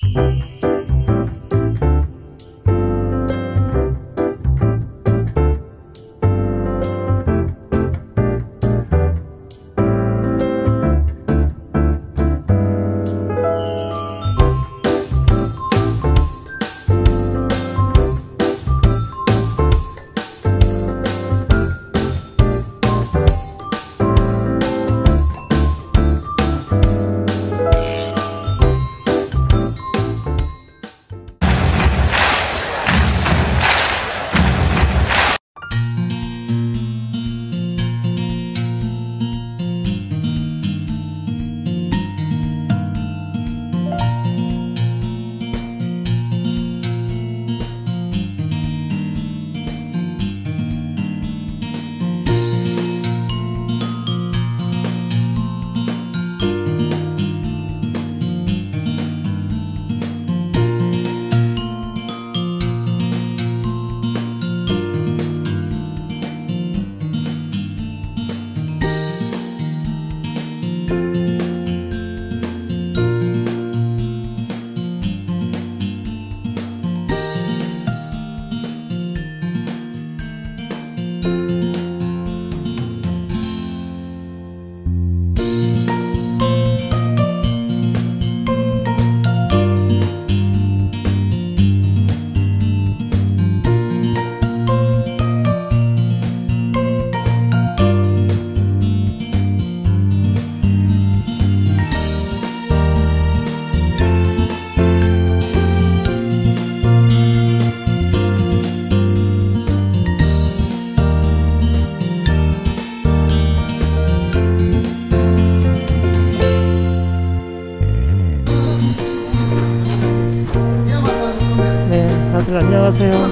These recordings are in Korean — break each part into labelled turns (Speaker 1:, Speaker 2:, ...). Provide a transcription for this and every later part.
Speaker 1: 안녕하세요.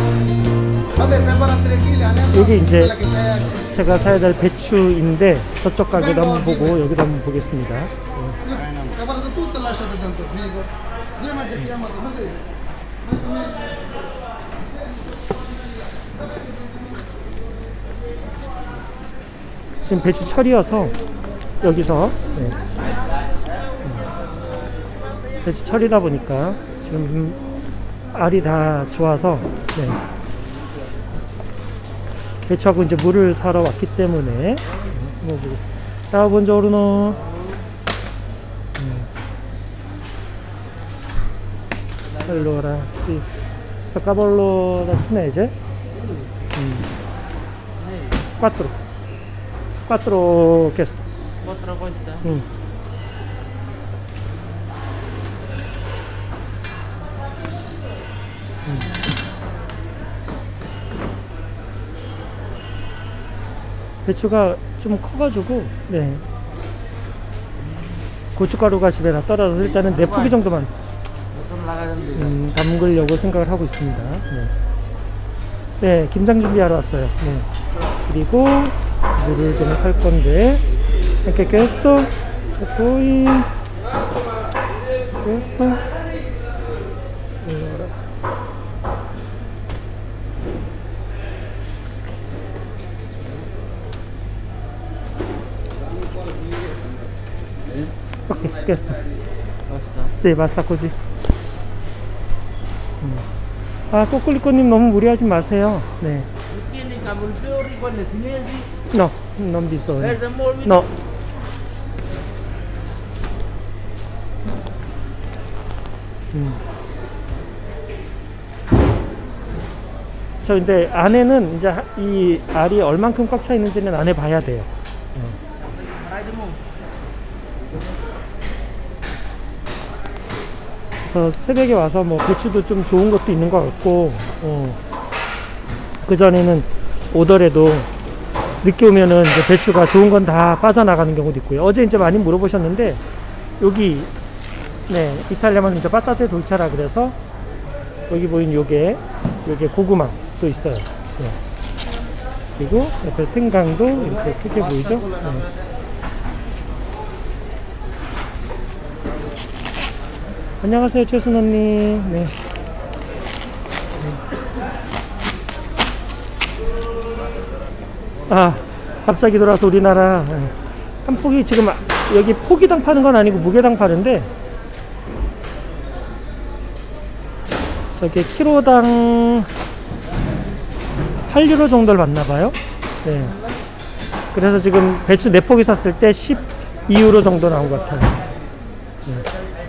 Speaker 1: 여기 이제 제가 사야 될 배추인데 저쪽 가게도 한번 보고 여기도 한번 보겠습니다. 지금 배추 철이어서 여기서 배추 철이다 보니까 지금 알이 다 좋아서 배추하고 이제 물을 사러 왔기 때문에 먹어보겠습니다. 자, buongiorno. Allora, sì. Questo cavallo da cinese? 4 chiesto.
Speaker 2: 4 quantità?
Speaker 1: 배추가 좀 커가지고 고춧가루가 집에 다 떨어져서 일단은 4포기 정도만 담그려고 생각을 하고 있습니다. 김장 준비하러 왔어요. 그리고 물을 좀 살 건데 이렇게 questo e poi questo. Ok, questo.
Speaker 2: Basta?
Speaker 1: Sì, basta così. 아, 꼬꾸리꼬님 너무 무리하지 마세요. 네. No, non bisogna. No. 저 근데 안에는 이제 이 알이 얼만큼 꽉 차 있는지는 안 해봐야 돼요. 그래서 새벽에 와서 뭐 배추도 좀 좋은 것도 있는 것 같고, 그 전에는 오더라도 늦게 오면은 이제 배추가 좋은 건 다 빠져나가는 경우도 있고요. 어제 이제 많이 물어보셨는데 여기 이탈리아만 이제 빠따테 돌차라 그래서 여기 보인 요게 고구마도 있어요. 그리고 옆에 생강도 이렇게 크게 보이죠? 안녕하세요, 최순호님. 아, 갑자기 돌아서 우리나라 한 포기 지금 여기 포기당 파는 건 아니고 무게당 파는데 저게 키로당 8유로 정도를 받나봐요. 네. 그래서 지금 배추 4포기 샀을 때 12유로 정도 나온 것 같아요. 네.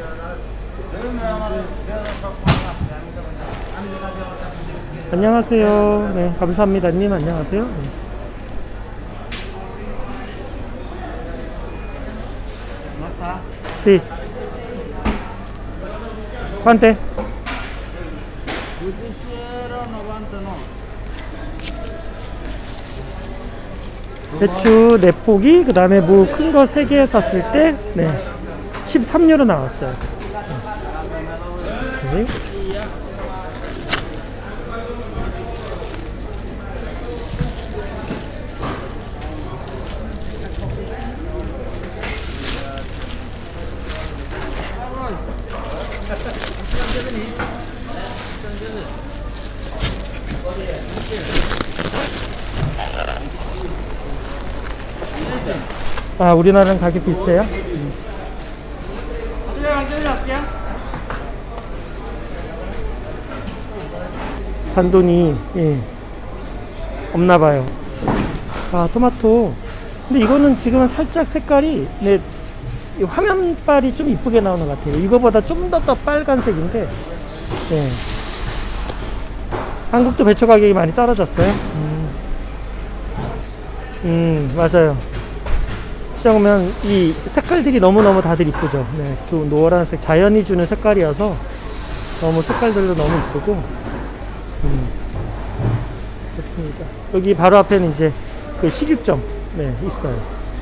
Speaker 1: 안녕하세요. 네, 감사합니다. 님, 안녕하세요. 네. Sí. ¿Cuánto? 배추 4포기, 그 다음에 무 큰 거 3개 샀을 때, 네, 13유로 나왔어요. 네. 아, 우리나라랑 가격 비슷해요? 잔돈이, 예, 없나봐요. 아, 토마토. 근데 이거는 지금은 살짝 색깔이, 네, 이 화면빨이 좀 이쁘게 나오는 것 같아요. 이거보다 좀 더 빨간색인데, 예. 한국도 배추 가격이 많이 떨어졌어요. 맞아요. 시장 오면 이 색깔들이 너무너무 다들 이쁘죠. 네, 또 노란색, 자연이 주는 색깔이어서 너무 색깔들도 너무 이쁘고, 그렇습니다. 여기 바로 앞에는 이제 그 식육점, 네, 있어요.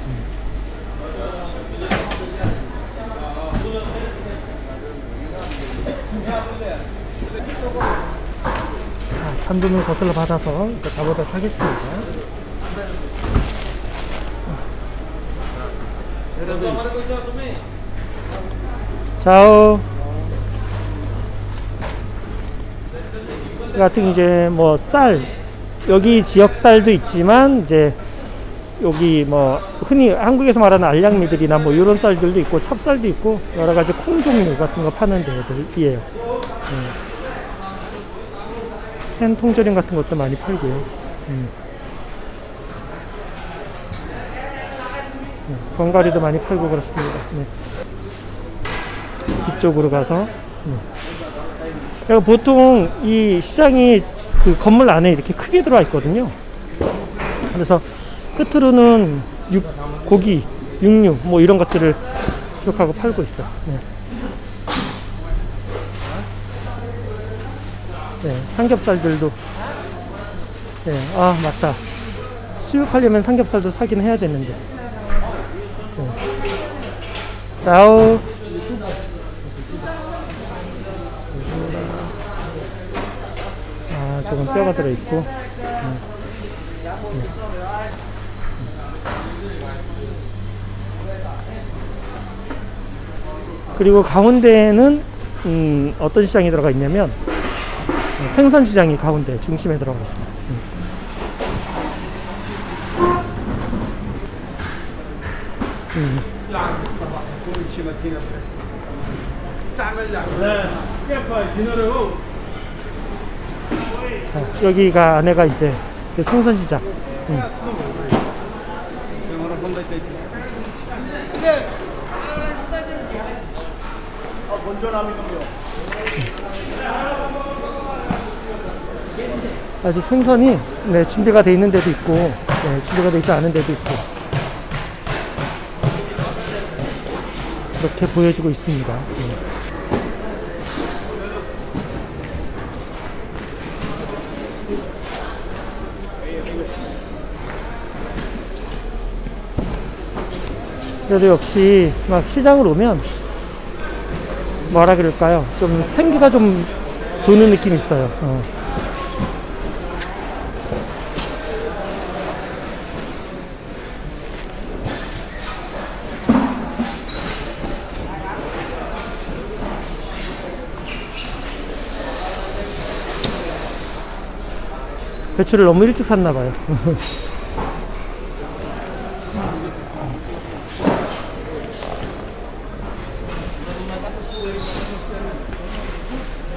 Speaker 1: 자, 잔돈을 거슬러 받아서 이제 가보도록 하겠습니다. 자오. 같은 이제 뭐 쌀, 여기 지역 쌀도 있지만 이제 여기 뭐 흔히 한국에서 말하는 알량미들이나 뭐 이런 쌀들도 있고 찹쌀도 있고 여러 가지 콩 종류 같은 거 파는 데들이에요. 캔 통조림 같은 것도 많이 팔고요. 견과류도 많이 팔고 그렇습니다. 네. 이쪽으로 가서, 보통 이 시장이 그 건물 안에 이렇게 크게 들어와 있거든요. 그래서 끝으로는 고기, 육류 뭐 이런 것들을 쭉 하고 팔고 있어요. 네. 네, 삼겹살들도. 네, 아, 맞다. 수육하려면 삼겹살도 사긴 해야 되는데. 네. 자오. 아, 조금 뼈가 들어있고. 그리고 가운데에는 어떤 시장이 들어가 있냐면 생선시장이 가운데 중심에 들어가 있습니다. 자, 여기가 안에가 이제 그 생선시장. 아직 생선이 준비가 돼 있는 데도 있고, 준비가 돼 있지 않은 데도 있고, 그렇게 보여지고 있습니다. 그래도 역시 막 시장을 오면 뭐라 그럴까요? 좀 생기가 좀 도는 느낌이 있어요. 배추를 너무 일찍 샀나봐요.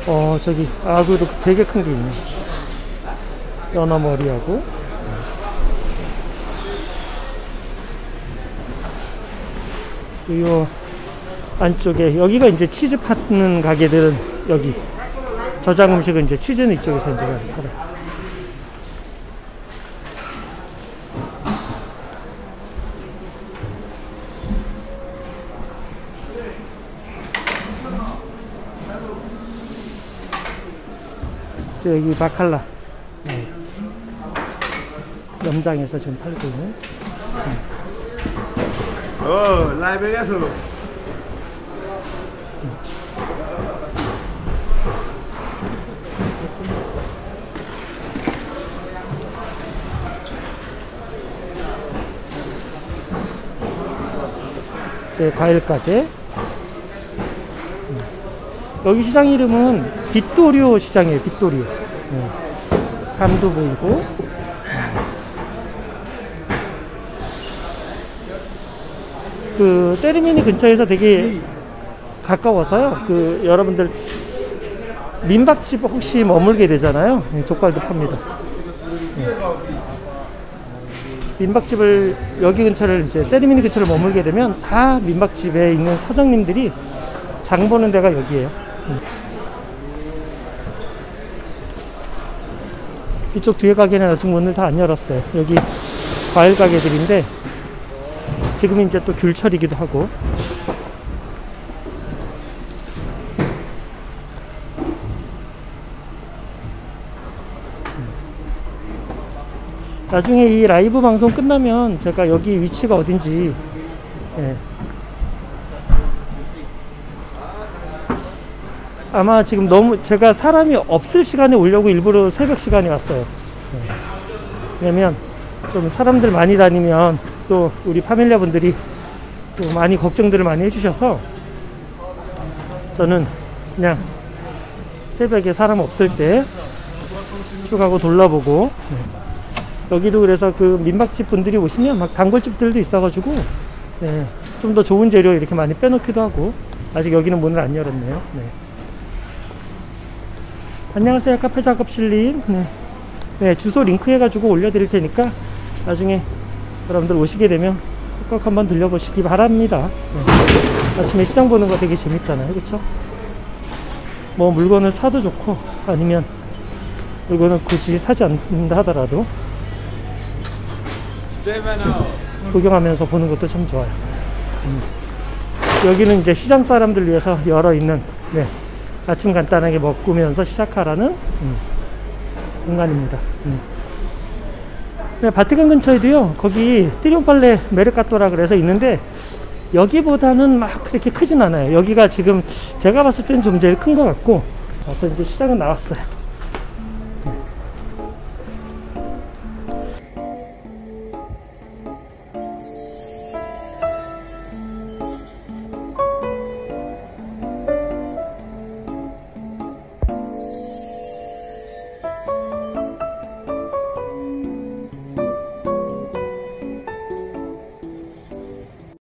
Speaker 1: 저기 아구도 되게 큰 게 있네. 연어 머리하고. 이 안쪽에 여기가 이제 치즈 파는 가게들은 여기 저장 음식은 이제 치즈는 이쪽에서 이제 팔아요. 여기 바칼라 염장에서 지금 팔고 있는.
Speaker 3: 라이브에서
Speaker 1: 제 과일 가게. 여기 시장 이름은 빗도리오 시장이에요. 빗도리오. 감도 보이고. 그 때르미니 근처에서 되게 가까워서요. 그 여러분들 민박집 혹시 머물게 되잖아요. 족발도 팝니다. 민박집을 여기 근처를 이제 때르미니 근처를 머물게 되면 다 민박집에 있는 사장님들이 장 보는 데가 여기예요. 이쪽 뒤에 가게는 아직 문을 다 안 열었어요. 여기 과일 가게들인데 지금은 이제 또 귤철이기도 하고. 나중에 이 라이브 방송 끝나면 제가 여기 위치가 어딘지 아마 지금 너무 제가 사람이 없을 시간에 오려고 일부러 새벽 시간에 왔어요. 왜냐면 좀 사람들 많이 다니면 또 우리 파밀리아 분들이 또 많이 걱정들을 많이 해주셔서 저는 그냥 새벽에 사람 없을 때 쭉 하고 둘러보고. 여기도 그래서 그 민박집 분들이 오시면 막 단골집들도 있어가지고 좀 더 좋은 재료 이렇게 많이 빼놓기도 하고. 아직 여기는 문을 안 열었네요. 안녕하세요, 카페 작업실님. 주소 링크 해가지고 올려드릴 테니까 나중에 여러분들 오시게 되면 꼭 한번 들려보시기 바랍니다. 아침에 시장 보는 거 되게 재밌잖아요, 그쵸? 뭐 물건을 사도 좋고 아니면 물건을 굳이 사지 않는다 하더라도 구경하면서 보는 것도 참 좋아요. 여기는 이제 시장 사람들 위해서 열어 있는 아침 간단하게 먹으면서 시작하라는 공간입니다. 바티칸 근처에도요, 거기 트리움팔레 메르카토라 그래서 있는데 여기보다는 막 그렇게 크진 않아요. 여기가 지금 제가 봤을 땐 좀 제일 큰 것 같고. 이제 시장은 나왔어요.